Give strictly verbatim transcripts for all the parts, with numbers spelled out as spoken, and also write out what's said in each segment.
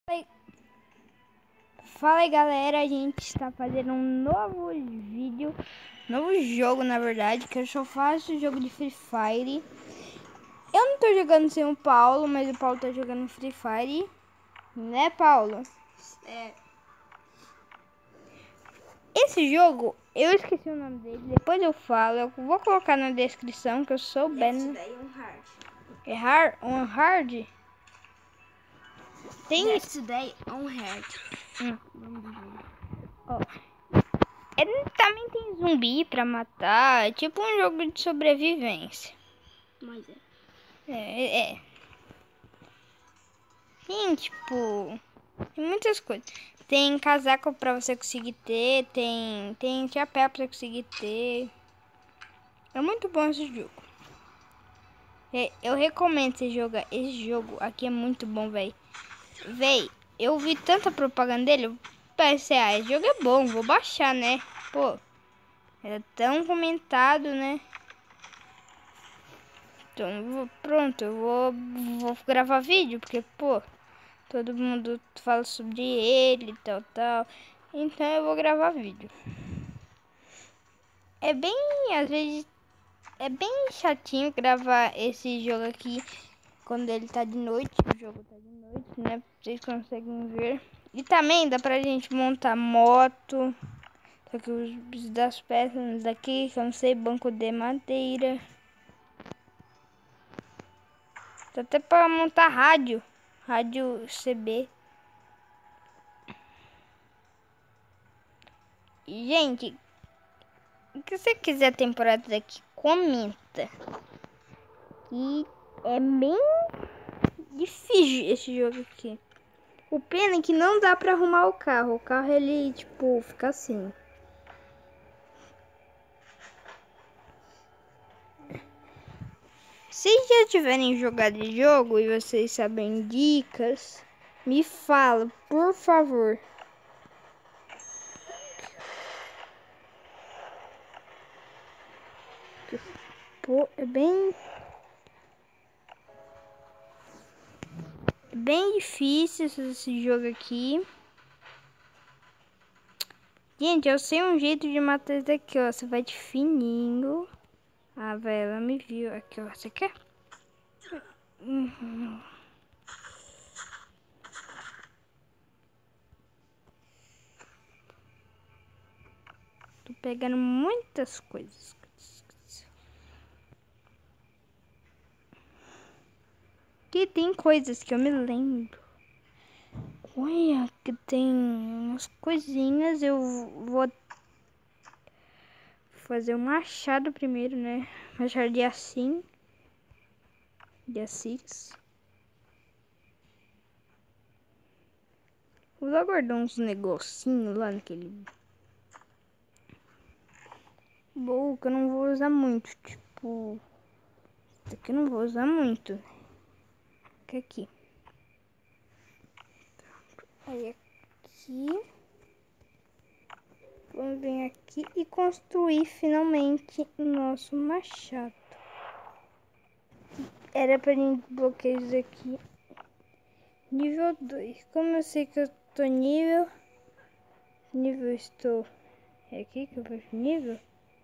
Fala aí, Fala aí, galera, a gente está fazendo um novo vídeo, novo jogo na verdade, que eu só faço jogo de Free Fire. Eu não tô jogando sem o Paulo, mas o Paulo tá jogando Free Fire, né, Paulo? É. Esse jogo, eu esqueci o nome dele, depois eu falo, eu vou colocar na descrição que eu sou bem. Yesterday on hard. É hard? On hard? Tem Yesterday on hard. Hum. Ó. Ele também tem zumbi pra matar, é tipo um jogo de sobrevivência. Mas é. É, é. Tem, tipo, tem muitas coisas. Tem casaco pra você conseguir ter, tem, tem chapéu pra você conseguir ter. É muito bom esse jogo. É, eu recomendo você jogar. Esse jogo aqui é muito bom, velho. Véi, eu vi tanta propaganda dele, eu pensei, ah, esse jogo é bom, vou baixar, né? Pô, era tão comentado, né? Então, eu vou- pronto, eu vou, vou gravar vídeo, porque, pô, todo mundo fala sobre ele e tal, tal. Então eu vou gravar vídeo. É bem, às vezes, é bem chatinho gravar esse jogo aqui quando ele tá de noite. O jogo tá de noite, né? Vocês conseguem ver. E também dá pra gente montar moto. Só que os das peças daqui, que eu não sei, banco de madeira. Dá até pra montar rádio. Rádio C B. Gente, o que você quiser temporada daqui, comenta. E é bem difícil esse jogo aqui. O pena é que não dá pra arrumar o carro. O carro, ele, tipo, fica assim. Se já tiverem jogado esse jogo e vocês sabem dicas, me fala, por favor. Pô, é bem... É bem difícil esse jogo aqui. Gente, eu sei um jeito de matar esse daqui, ó. Você vai de fininho. Ah, velho, ela me viu. Aqui, ó. Você quer? Uhum. Tô pegando muitas coisas. Que tem coisas que eu me lembro. Olha, que tem umas coisinhas. Eu vou fazer um machado primeiro, né? Machado de assim. De assis. Vou lá guardar uns negocinhos lá naquele... Boa, que eu não vou usar muito. Tipo... Isso aqui eu não vou usar muito. Que aqui. Aí aqui. Vamos vir aqui e construir finalmente o nosso machado. Era pra gente bloquear isso aqui. Nível dois. Como eu sei que eu tô nível... Nível estou... É aqui que eu vejo nível?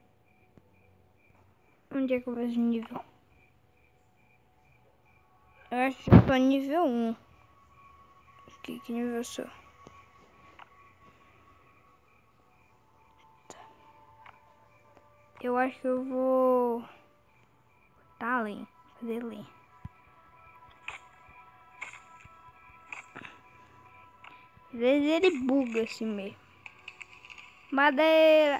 Onde é que eu vejo nível? Eu acho que eu tô nível um. Aqui, que nível eu sou? Eu acho que eu vou... Tá além. Fazer além. Às vezes ele buga assim mesmo. Madeira.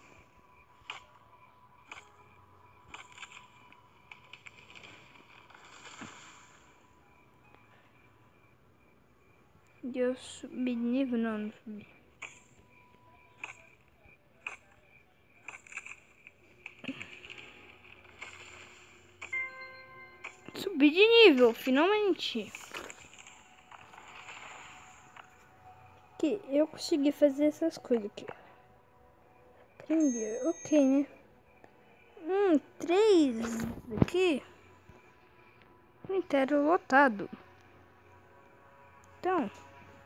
De eu subir de nível? Não, não subi. Subi de nível, finalmente. Que eu consegui fazer essas coisas aqui. Aprender, ok, né? Hum, três aqui. Inteiro lotado. Então,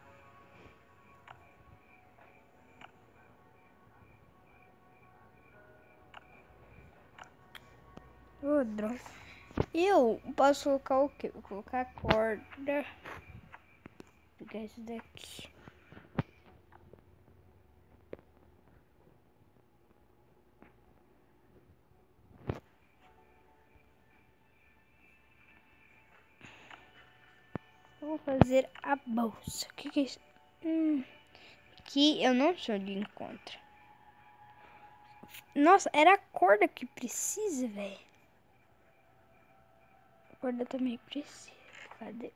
droga. Eu posso colocar o quê? Vou colocar a corda. Vou pegar esse daqui. Vou fazer a bolsa. O que, que é isso? Hum, aqui eu não sei onde encontra. Nossa, era a corda que precisa, velho. A corda também precisa. Cadê?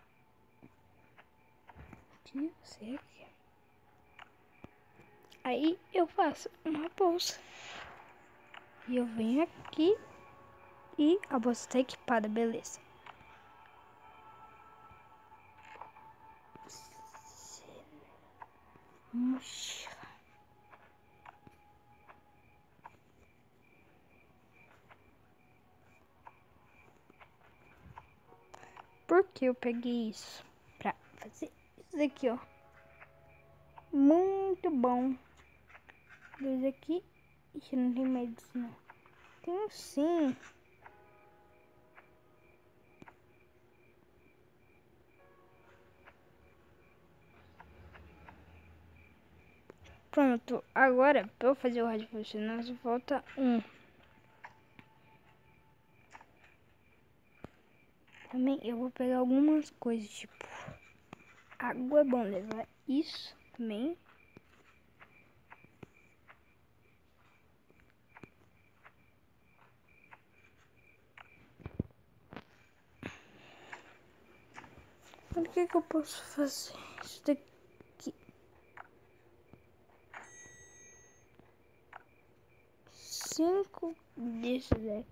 Aqui, você aqui. Aí eu faço uma bolsa. E eu venho aqui e a bolsa tá equipada, beleza. Mochila. Por que eu peguei isso? Pra fazer isso daqui, ó. Muito bom. Dois aqui. Ixi, não tem mais disso, não. Tem sim. Pronto. Agora, pra eu fazer o rádio funcionar, só falta um. Também eu vou pegar algumas coisas, tipo... Água é bom levar isso também. O que que eu posso fazer? Isso daqui. Cinco desses daqui.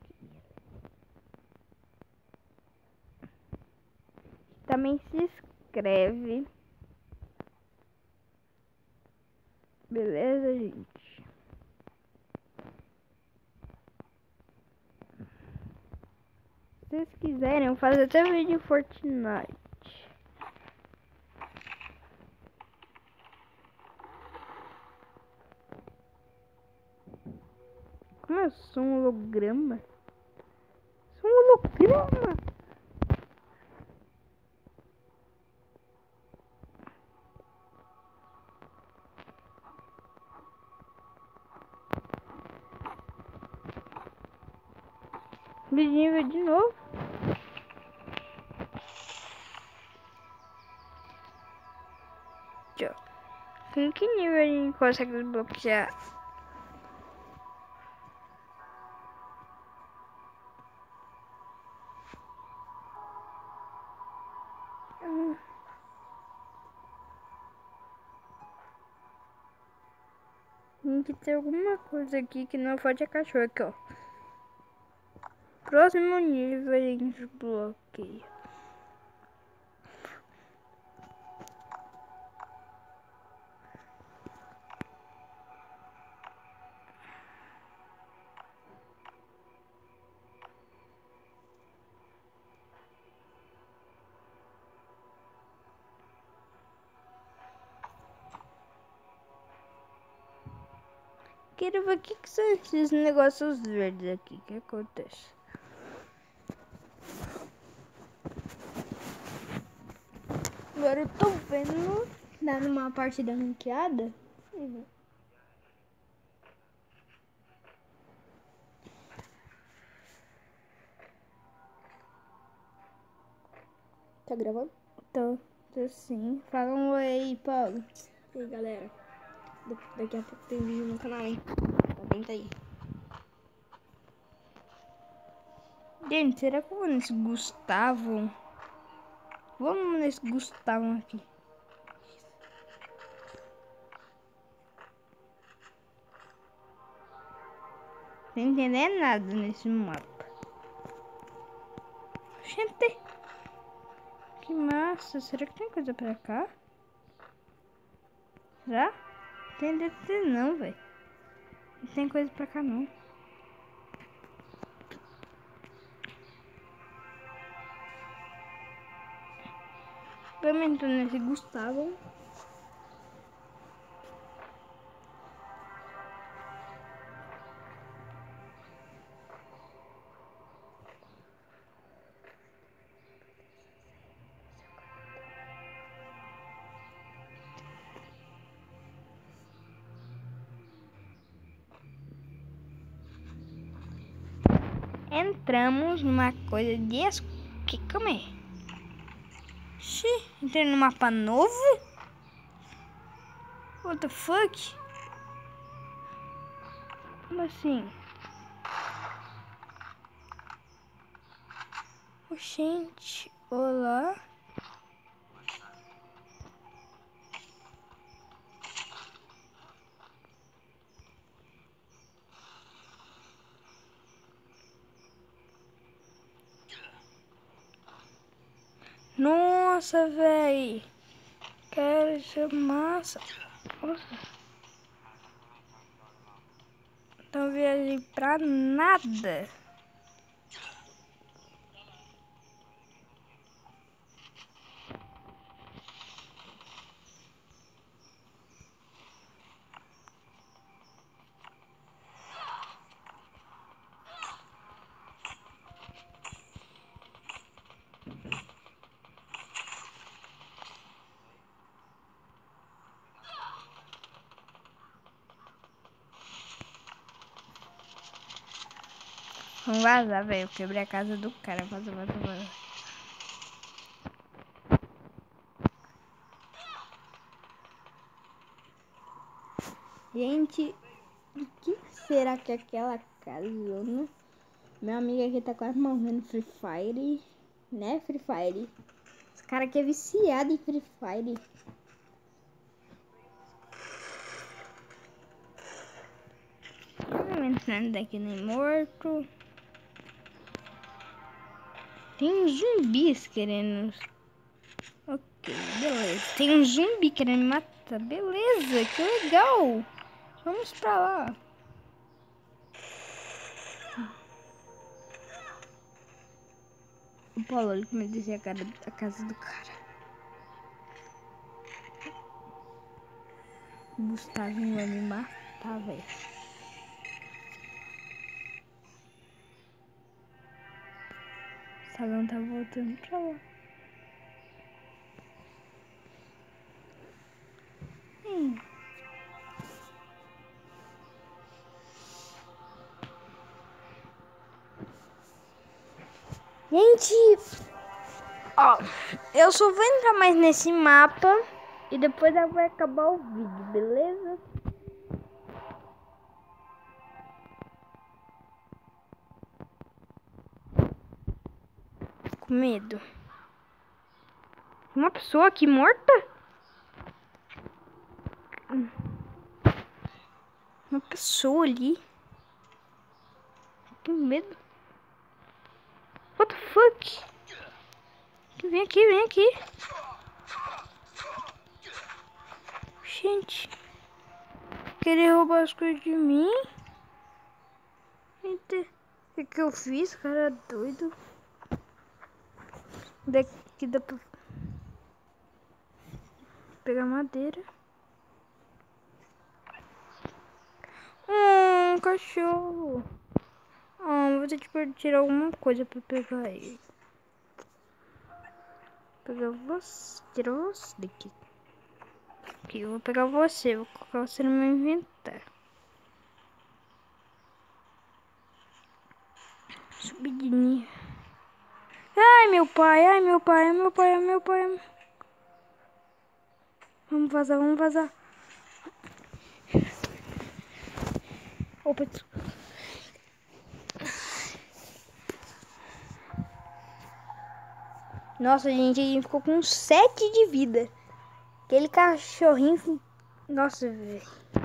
Também se inscreve. Beleza, gente? Se vocês quiserem, eu faço até vídeo em Fortnite. Como eu sou um holograma? Sou um holograma! De nível de novo. Tchau. Com que nível a gente consegue desbloquear? Hum. Tem que ter alguma coisa aqui que não pode a cachorro aqui, ó. Próximo nível a gente desbloqueia. Quero ver o que, que são esses negócios verdes aqui. O que acontece? Agora eu tô vendo, tá numa parte da ranqueada. Uhum. Tá gravando? Tô, tô sim. Fala um oi aí, Paulo. E aí, galera? Da- Daqui a pouco tem vídeo no canal, hein? Comenta aí. Gente, será que eu vou nesse Gustavo? Vamos nesse Gustavo aqui. Sem entender nada nesse mapa. Gente, que massa. Será que tem coisa pra cá? Será? Tem deve ter não, velho. Não tem coisa pra cá não. Vamos entrar nesse Gustavo. Entramos numa coisa de... Es... Que, calma aí. Xiii, entrei no mapa novo? What the fuck? Como assim? Oh, gente, olá. Nossa, véi. Quero isso massa. Nossa. Não viajei pra nada. Vamos vazar, velho. Eu quebrei a casa do cara. Vaza, vaza, vaza. Gente, o que será que é aquela casona? Meu amigo aqui tá quase morrendo Free Fire. Né, Free Fire? Esse cara aqui é viciado em Free Fire. Não entrando daqui nem morto. Tem uns zumbis querendo... Ok, beleza. Tem um zumbi querendo me matar. Beleza, que legal. Vamos pra lá. O Paulo, olha como eu desci a, cara, a casa do cara. O Gustavo vai me matar, velho. O salão tá voltando pra lá. Hum. Gente, ó, eu só vou entrar mais nesse mapa e depois vai acabar o vídeo, beleza? Com medo. Uma pessoa aqui morta? Uma pessoa ali. Que medo. What the fuck? Vem aqui, vem aqui. Gente. Querer roubar as coisas de mim? Eita. O que que eu fiz? Cara doido. Daqui dá pra pegar madeira. Hum, cachorro. Hum, vou ter que tirar alguma coisa pra pegar ele. Pegar você. Tirar você daqui. Aqui, eu vou pegar você. Vou colocar você no meu inventário. Subir de nível. Ai, meu pai. Ai, meu pai. Ai, meu pai. Ai, meu pai. Vamos vazar, vamos vazar. Opa, desculpa. Nossa, gente, a gente ficou com sete de vida. Aquele cachorrinho... Nossa, velho.